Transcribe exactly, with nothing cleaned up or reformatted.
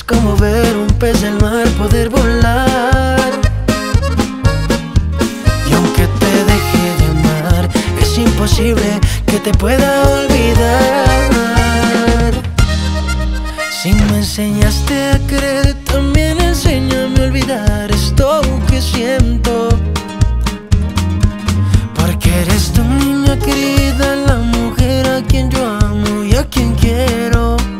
como ver un pez del mar poder volar. Y aunque te deje de amar, es imposible que te pueda olvidar. Si me enseñaste a querer, también enséñame a olvidar esto que siento. Porque eres tu niña querida, la mujer a quien yo amo y a quien quiero.